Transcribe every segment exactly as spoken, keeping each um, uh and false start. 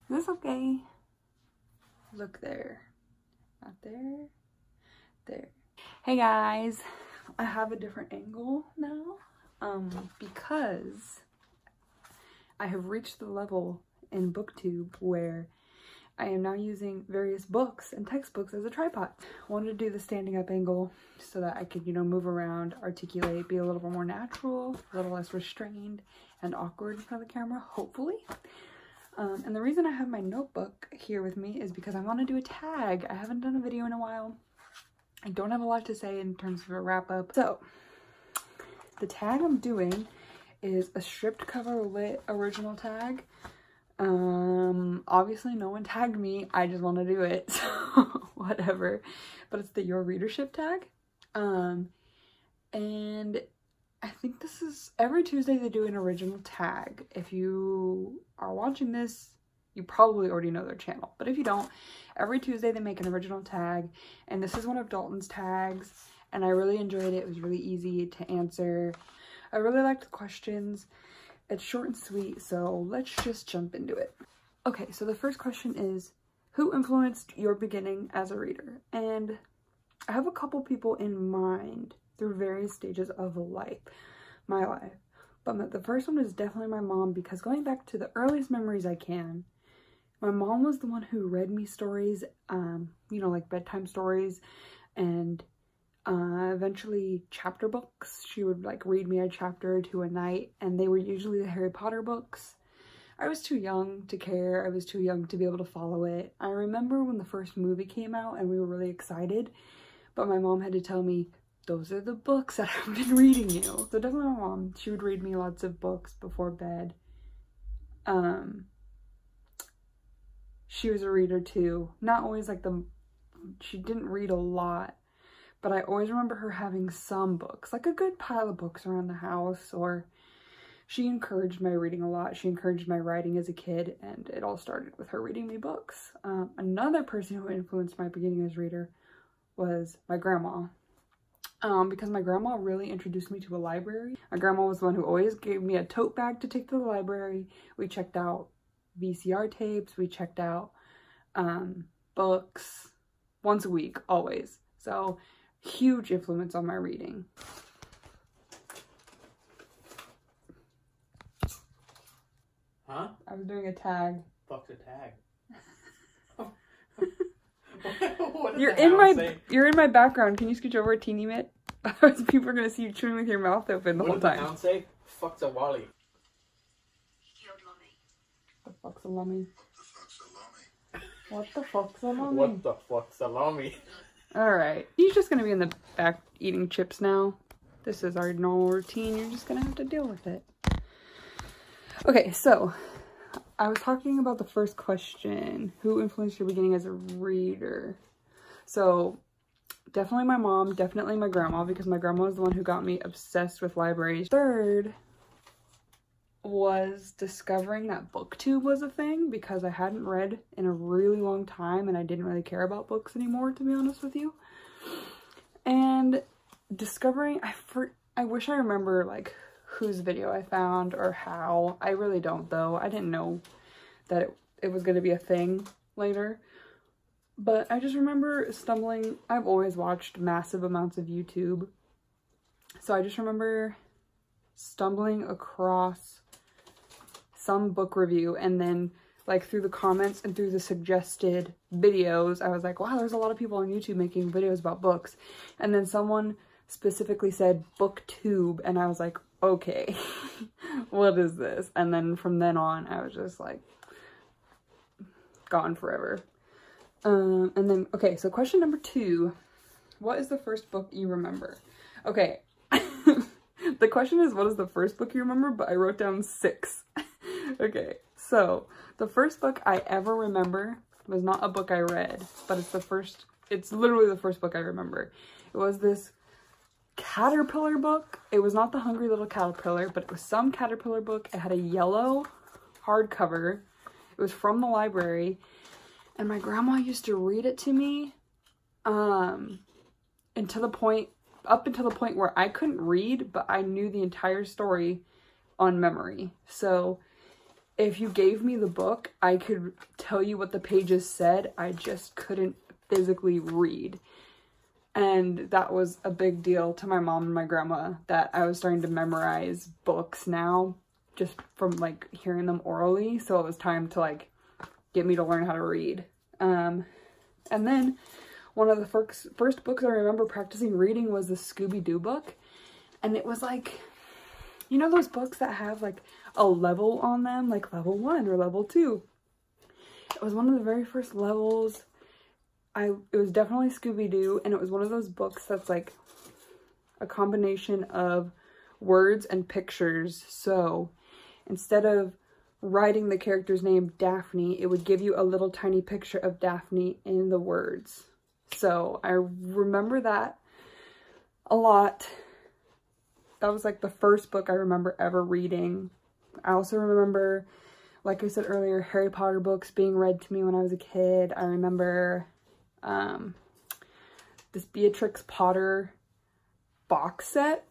this okay? Look there. Not there. There. Hey guys. I have a different angle now. Um, because I have reached the level in BookTube where I am now using various books and textbooks as a tripod. I wanted to do the standing up angle so that I could, you know, move around, articulate, be a little bit more natural, a little less restrained and awkward in front of the camera, hopefully. Um, and the reason I have my notebook here with me is because I want to do a tag. I haven't done a video in a while. I don't have a lot to say in terms of a wrap up. So the tag I'm doing is a stripped cover lit original tag. Um, obviously no one tagged me. I just want to do it. So whatever. But it's the Your Readership tag. Um, and I think this is every Tuesday they do an original tag. If you are watching this, you probably already know their channel. But if you don't, every Tuesday they make an original tag. And this is one of Dalton's tags. And I really enjoyed it. It was really easy to answer. I really liked the questions. It's short and sweet, so let's just jump into it. Okay, so the first question is, who influenced your beginning as a reader? And I have a couple people in mind through various stages of life, my life. But the first one is definitely my mom, because going back to the earliest memories I can, my mom was the one who read me stories, um, you know, like bedtime stories, and Uh, eventually chapter books. She would like read me a chapter or two a night, and they were usually the Harry Potter books. I was too young to care. I was too young to be able to follow it. I remember when the first movie came out and we were really excited, but my mom had to tell me, those are the books that I've been reading you. So definitely my mom. She would read me lots of books before bed. Um, she was a reader too. Not always like the, she didn't read a lot. But I always remember her having some books, like a good pile of books around the house, or she encouraged my reading a lot. She encouraged my writing as a kid, and it all started with her reading me books. Um, another person who influenced my beginning as a reader was my grandma, um, because my grandma really introduced me to a library. My grandma was the one who always gave me a tote bag to take to the library. We checked out V C R tapes. We checked out um, books once a week, always. So huge influence on my reading. Huh? I was doing a tag. Fuck's a tag. You're in my say? You're in my background. Can you scooch over a teeny bit? Otherwise people are gonna see you chewing with your mouth open the what whole time. time. What did the say? Fuck's a wally. The fuck's a lummy? What the fuck's a lummy? What the fuck's a lummy? Alright, he's just gonna be in the back eating chips now. This is our normal routine. You're just gonna have to deal with it. Okay, so I was talking about the first question. Who influenced your beginning as a reader? So definitely my mom, definitely my grandma, because my grandma was the one who got me obsessed with libraries. Third was discovering that BookTube was a thing, because I hadn't read in a really long time and I didn't really care about books anymore, to be honest with you. And discovering, I for, I wish I remember like whose video I found or how. I really don't though. I didn't know that it, it was going to be a thing later. But I just remember stumbling. I've always watched massive amounts of YouTube. So I just remember stumbling across some book review, and then like through the comments and through the suggested videos, I was like, wow, there's a lot of people on YouTube making videos about books. And then someone specifically said BookTube, and I was like, okay, what is this? And then from then on, I was just like gone forever. Um, and then, okay, so question number two, what is the first book you remember? Okay, the question is, what is the first book you remember? But I wrote down six. Okay, so the first book I ever remember was not a book I read, but it's the first, it's literally the first book I remember. It was this caterpillar book. It was not The Hungry Little Caterpillar, but it was some caterpillar book. It had a yellow hardcover. It was from the library, and my grandma used to read it to me, um, and to the point, up until the point where I couldn't read, but I knew the entire story on memory. So if you gave me the book, I could tell you what the pages said. I just couldn't physically read. And that was a big deal to my mom and my grandma, that I was starting to memorize books now just from like hearing them orally. So it was time to like get me to learn how to read. Um, and then one of the first, first books I remember practicing reading was the Scooby-Doo book. And it was like, you know those books that have like a level on them, like level one or level two? It was one of the very first levels. I, it was definitely Scooby-Doo, and it was one of those books that's like a combination of words and pictures. So instead of writing the character's name Daphne, it would give you a little tiny picture of Daphne in the words. So I remember that a lot. That was like the first book I remember ever reading. I also remember, like I said earlier, Harry Potter books being read to me when I was a kid. I remember um, this Beatrix Potter box set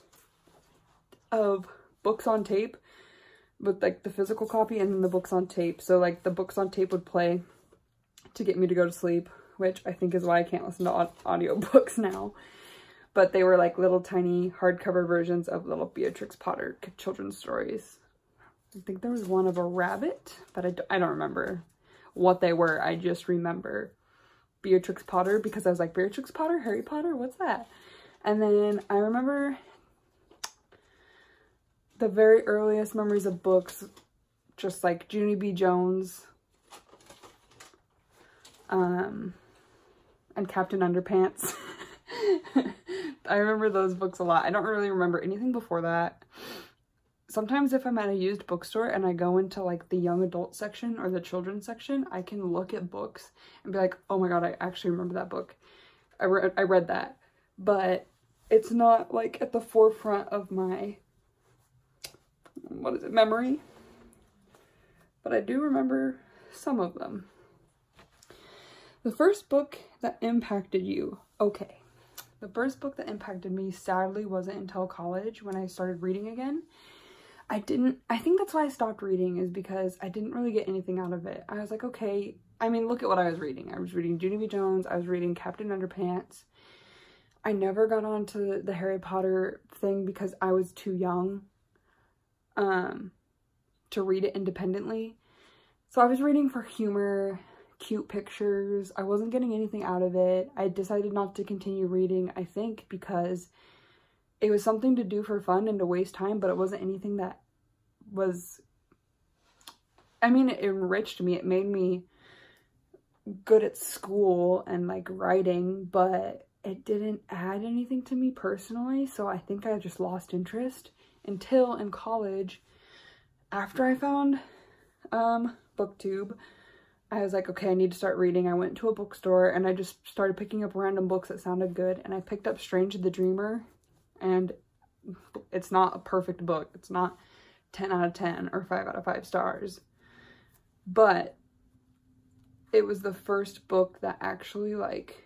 of books on tape with like the physical copy and then the books on tape. So like the books on tape would play to get me to go to sleep, which I think is why I can't listen to audio books now. But they were like little tiny hardcover versions of little Beatrix Potter children's stories. I think there was one of a rabbit, but I don't, I don't remember what they were. I just remember Beatrix Potter because I was like, Beatrix Potter? Harry Potter? What's that? And then I remember the very earliest memories of books, just like Junie B. Jones um, and Captain Underpants. I remember those books a lot. I don't really remember anything before that. Sometimes if I'm at a used bookstore and I go into like the young adult section or the children's section, I can look at books and be like, oh my god, I actually remember that book. I, re I read that. But it's not like at the forefront of my, what is it, memory. But I do remember some of them. The first book that impacted you. Okay. The first book that impacted me, sadly, wasn't until college when I started reading again. I didn't, I think that's why I stopped reading, is because I didn't really get anything out of it. I was like, okay, I mean, look at what I was reading. I was reading Junie B. Jones, I was reading Captain Underpants. I never got onto the Harry Potter thing because I was too young um, to read it independently. So I was reading for humor, cute pictures. I wasn't getting anything out of it. I decided not to continue reading, I think, because it was something to do for fun and to waste time, but it wasn't anything that was, I mean, it enriched me. It made me good at school and like writing, but it didn't add anything to me personally. So I think I just lost interest until in college, after I found um, BookTube. I was like, okay, I need to start reading. I went to a bookstore and I just started picking up random books that sounded good. And I picked up Strange the Dreamer, and it's not a perfect book. It's not ten out of ten or five out of five stars. But it was the first book that actually like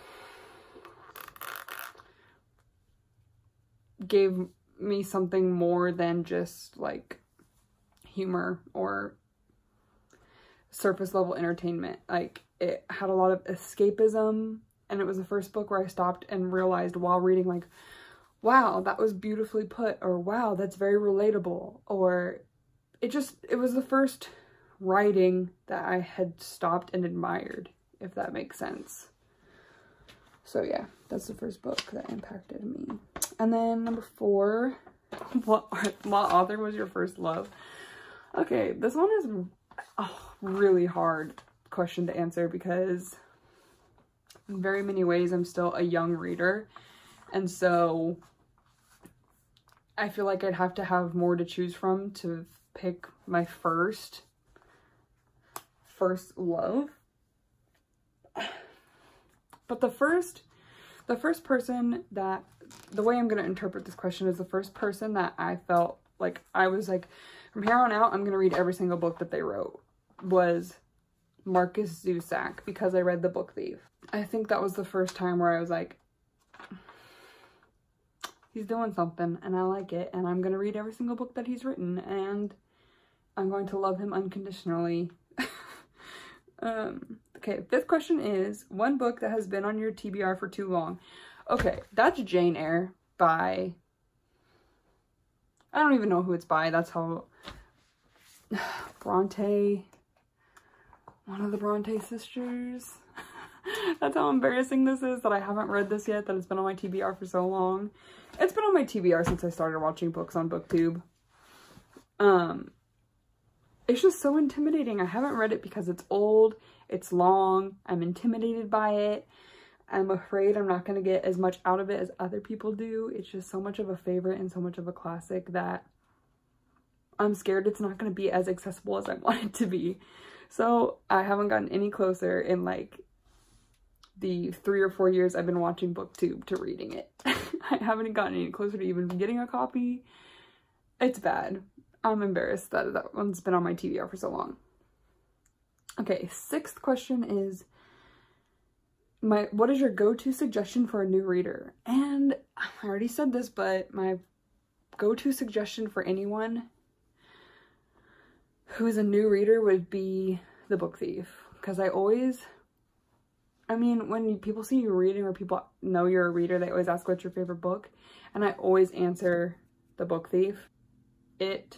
gave me something more than just like humor or surface level entertainment. Like, it had a lot of escapism, and it was the first book where I stopped and realized while reading, like, wow, that was beautifully put, or wow, that's very relatable, or it just, it was the first writing that I had stopped and admired, if that makes sense. So yeah, that's the first book that impacted me. And then number four, what, what author was your first love? Okay, this one is oh, really hard question to answer because in very many ways I'm still a young reader, and so I feel like I'd have to have more to choose from to pick my first first love. But the first the first person that, the way I'm going to interpret this question is the first person that I felt like I was like, from here on out I'm going to read every single book that they wrote, was Marcus Zusak, because I read The Book Thief. I think that was the first time where I was like, he's doing something and I like it, and I'm gonna read every single book that he's written. And I'm going to love him unconditionally. um, okay, fifth question is, one book that has been on your T B R for too long. Okay, that's Jane Eyre by... I don't even know who it's by. That's how... Bronte... One of the Bronte sisters. That's how embarrassing this is that I haven't read this yet, that it's been on my T B R for so long. It's been on my T B R since I started watching books on BookTube. Um, it's just so intimidating. I haven't read it because it's old, it's long, I'm intimidated by it. I'm afraid I'm not going to get as much out of it as other people do. It's just so much of a favorite and so much of a classic that I'm scared it's not going to be as accessible as I want it to be. So I haven't gotten any closer in like the three or four years I've been watching BookTube to reading it. I haven't gotten any closer to even getting a copy. It's bad. I'm embarrassed that that one's been on my T B R for so long. Okay, sixth question is, my what is your go-to suggestion for a new reader? And I already said this, but my go-to suggestion for anyone who is a new reader would be The Book Thief. Because I always, I mean, when people see you reading or people know you're a reader, they always ask what's your favorite book. And I always answer The Book Thief. It,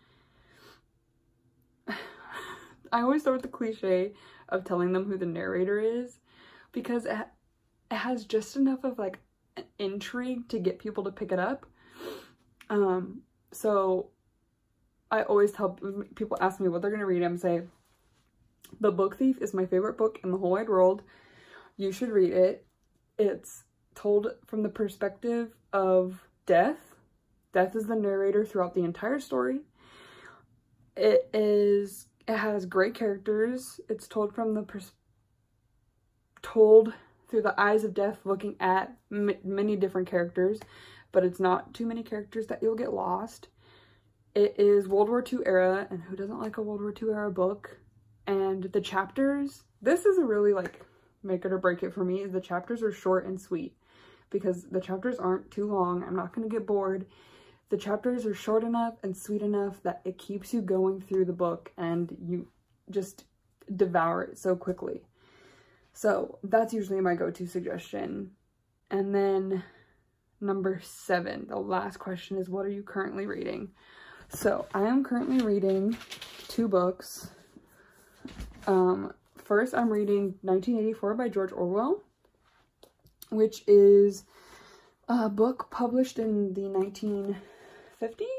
I always start with the cliche of telling them who the narrator is, because it, it has just enough of like an intrigue to get people to pick it up. Um, so I always tell people, ask me what they're going to read, I'm say, The Book Thief is my favorite book in the whole wide world. You should read it. It's told from the perspective of Death. Death is the narrator throughout the entire story. It is, it has great characters. It's told from the pers told through the eyes of Death, looking at m many different characters, but it's not too many characters that you'll get lost. It is World War Two era, and who doesn't like a World War Two era book? And the chapters, this is a really like make it or break it for me, is the chapters are short and sweet, because the chapters aren't too long. I'm not going to get bored. The chapters are short enough and sweet enough that it keeps you going through the book and you just devour it so quickly. So that's usually my go-to suggestion. And then number seven, the last question is, what are you currently reading? So I am currently reading two books. Um, first, I'm reading nineteen eighty-four by George Orwell, which is a book published in the nineteen fifties.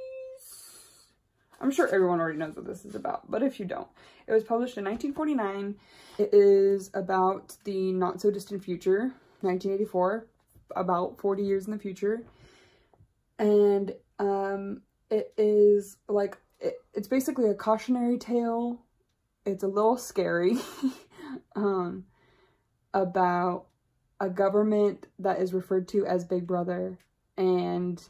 I'm sure everyone already knows what this is about, but if you don't, it was published in nineteen forty-nine. It is about the not so distant future, nineteen eighty-four, about forty years in the future. And um, it is like, it, it's basically a cautionary tale. It's a little scary um, about a government that is referred to as Big Brother, and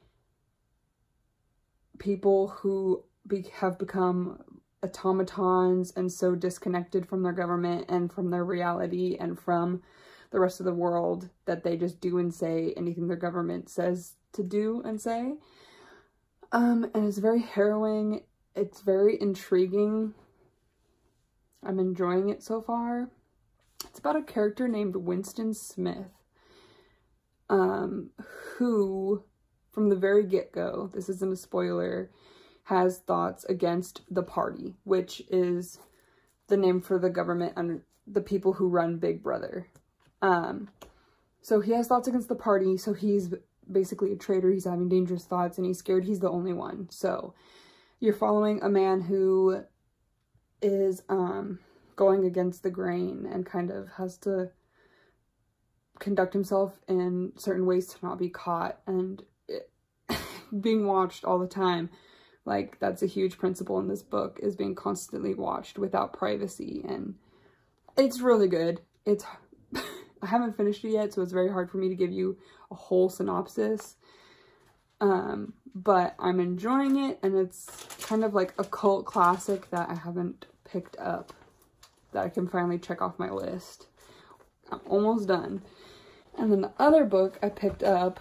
people who be have become automatons and so disconnected from their government and from their reality and from the rest of the world that they just do and say anything their government says to do and say. Um, and it's very harrowing. It's very intriguing. I'm enjoying it so far. It's about a character named Winston Smith, um, who, from the very get-go, this isn't a spoiler, has thoughts against the Party, which is the name for the government and the people who run Big Brother. Um, so he has thoughts against the Party, so he's basically a traitor. He's having dangerous thoughts, and he's scared he's the only one. So you're following a man who is um, going against the grain and kind of has to conduct himself in certain ways to not be caught and it, being watched all the time. Like, that's a huge principle in this book, is being constantly watched without privacy. And it's really good. It's I haven't finished it yet, so it's very hard for me to give you a whole synopsis. Um, but I'm enjoying it, and it's kind of like a cult classic that I haven't picked up, that I can finally check off my list. I'm almost done. And then the other book I picked up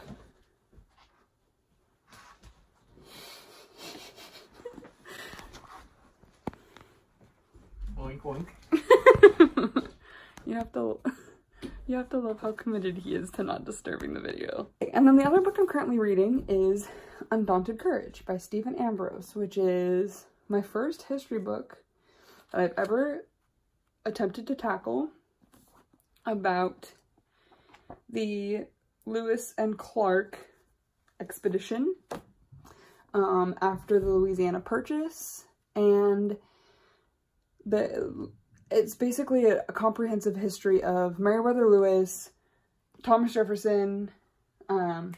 boink. You have to, you have to love how committed he is to not disturbing the video. And then the other book I'm currently reading is Undaunted Courage by Stephen Ambrose, which is my first history book that I've ever attempted to tackle about the Lewis and Clark expedition um, after the Louisiana Purchase, and the it's basically a, a comprehensive history of Meriwether Lewis, Thomas Jefferson, um,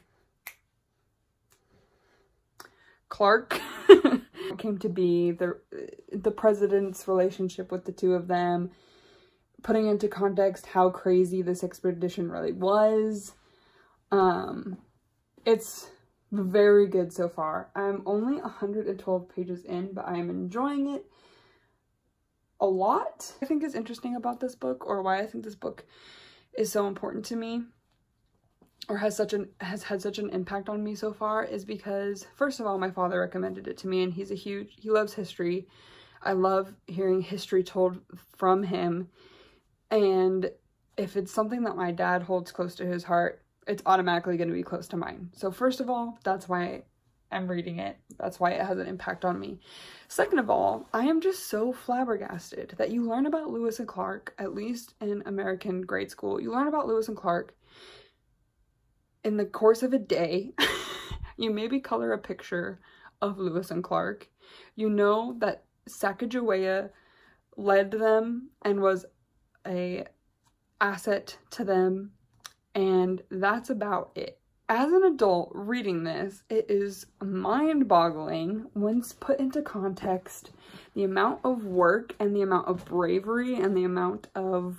Clark came to be, the the president's relationship with the two of them, putting into context how crazy this expedition really was. Um, it's very good so far. I'm only one hundred twelve pages in, but I am enjoying it a lot. I think is interesting about this book, or why I think this book is so important to me, or has such an has had such an impact on me so far, is because first of all, my father recommended it to me, and he's a huge he loves history. I love hearing history told from him, and if it's something that my dad holds close to his heart, it's automatically going to be close to mine. So first of all, that's why I'm reading it. That's why it has an impact on me. Second of all, I am just so flabbergasted that you learn about Lewis and Clark, at least in American grade school. You learn about Lewis and Clark in the course of a day. You maybe color a picture of Lewis and Clark. You know that Sacagawea led them and was a asset to them, and that's about it. As an adult reading this, it is mind-boggling when put into context the amount of work and the amount of bravery and the amount of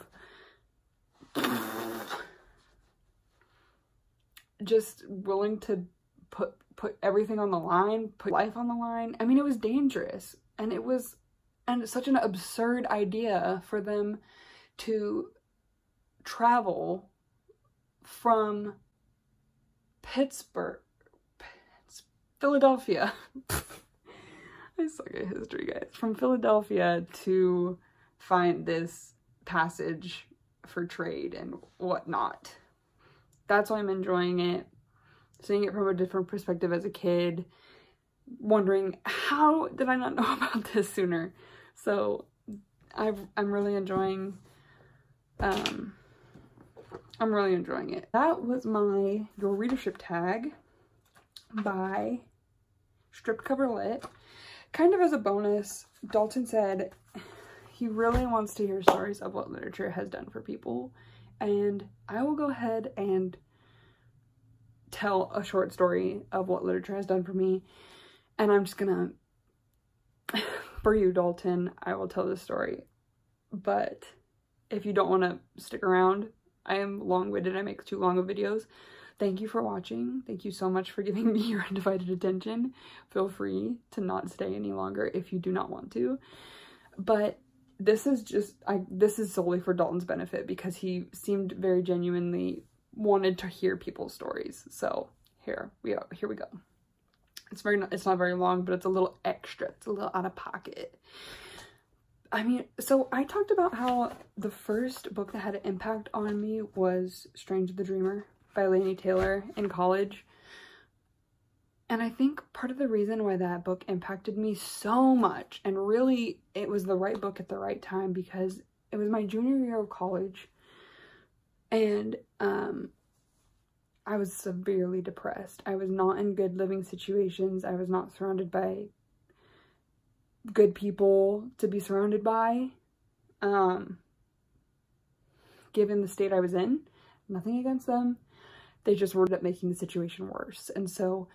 just willing to put put everything on the line, put life on the line. I mean, it was dangerous, and it was and such an absurd idea for them to travel from Pittsburgh, Philadelphia. I suck at history, guys. From Philadelphia to find this passage for trade and whatnot. That's why I'm enjoying it. Seeing it from a different perspective as a kid. Wondering, how did I not know about this sooner? So I've, I'm really enjoying um I'm really enjoying it. That was my Your Readership Tag by Stripped Cover Lit. Kind of as a bonus, Dalton said he really wants to hear stories of what literature has done for people. And I will go ahead and tell a short story of what literature has done for me. And I'm just gonna, for you, Dalton, I will tell this story. But if you don't want to stick around, I am long-winded, I make too long of videos. Thank you for watching. Thank you so much for giving me your undivided attention. Feel free to not stay any longer if you do not want to. But this is just, I this is solely for Dalton's benefit, because he seemed very genuinely wanted to hear people's stories. So here we go. Here we go. It's very it's not very long, but it's a little extra. It's a little out of pocket. I mean, so I talked about how the first book that had an impact on me was Strange the Dreamer by Laini Taylor in college. And I think part of the reason why that book impacted me so much, and really it was the right book at the right time, because it was my junior year of college, and um, I was severely depressed. I was not in good living situations. I was not surrounded by good people to be surrounded by, um, given the state I was in. Nothing against them. They just ended up making the situation worse. And so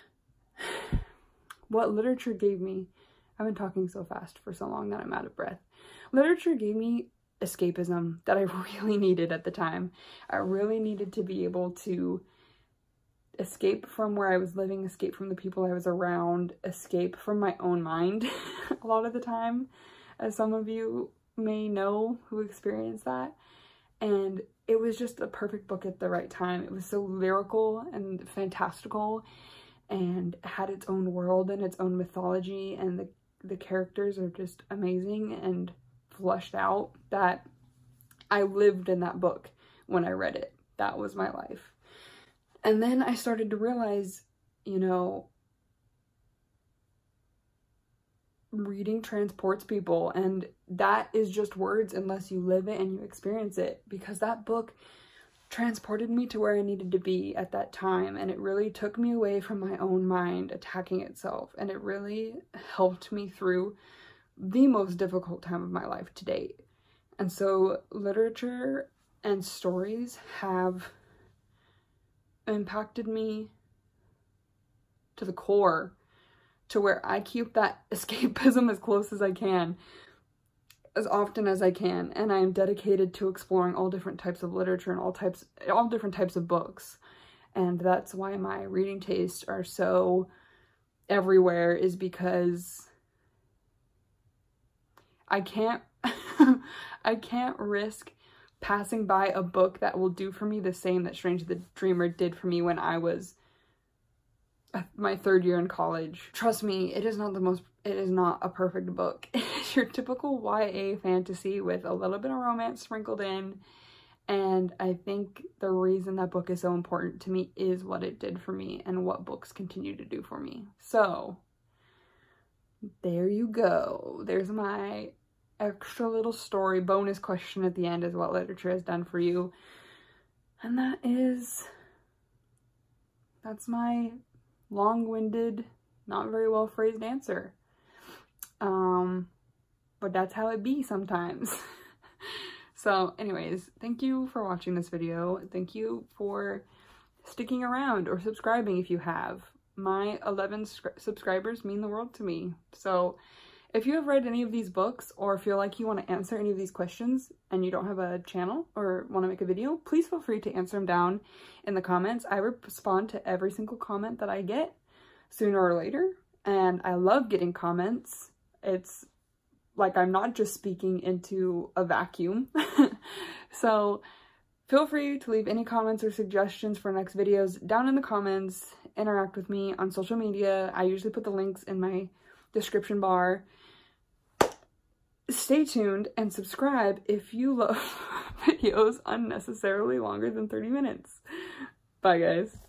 what literature gave me, I've been talking so fast for so long that I'm out of breath. Literature gave me escapism that I really needed at the time. I really needed to be able to escape from where I was living, escape from the people I was around, escape from my own mind a lot of the time, as some of you may know who experienced that. And it was just the perfect book at the right time. It was so lyrical and fantastical, and had its own world and its own mythology, and the, the characters are just amazing and flushed out that I lived in that book when I read it. That was my life. And then I started to realize, you know, reading transports people, and that is just words unless you live it and you experience it, because that book transported me to where I needed to be at that time, and it really took me away from my own mind attacking itself, and it really helped me through the most difficult time of my life to date. And so literature and stories have impacted me to the core, to where I keep that escapism as close as I can, as often as I can, and I am dedicated to exploring all different types of literature and all types, all different types of books. And that's why my reading tastes are so everywhere, is because I can't, I can't risk passing by a book that will do for me the same that Strange the Dreamer did for me when I was my third year in college. Trust me, it is not the most, it is not a perfect book. It's your typical Y A fantasy with a little bit of romance sprinkled in. And I think the reason that book is so important to me is what it did for me and what books continue to do for me. So there you go. There's my extra little story bonus question at the end, is what literature has done for you. And that is, that's my long-winded, not very well phrased answer. Um, but that's how it be sometimes. So anyways, thank you for watching this video. Thank you for sticking around or subscribing if you have. My eleven subscribers mean the world to me. So if you have read any of these books, or feel like you want to answer any of these questions and you don't have a channel or want to make a video, please feel free to answer them down in the comments. I respond to every single comment that I get sooner or later, and I love getting comments. It's like I'm not just speaking into a vacuum. So feel free to leave any comments or suggestions for next videos down in the comments. Interact with me on social media. I usually put the links in my description bar. Stay tuned and subscribe if you love videos unnecessarily longer than thirty minutes. Bye guys.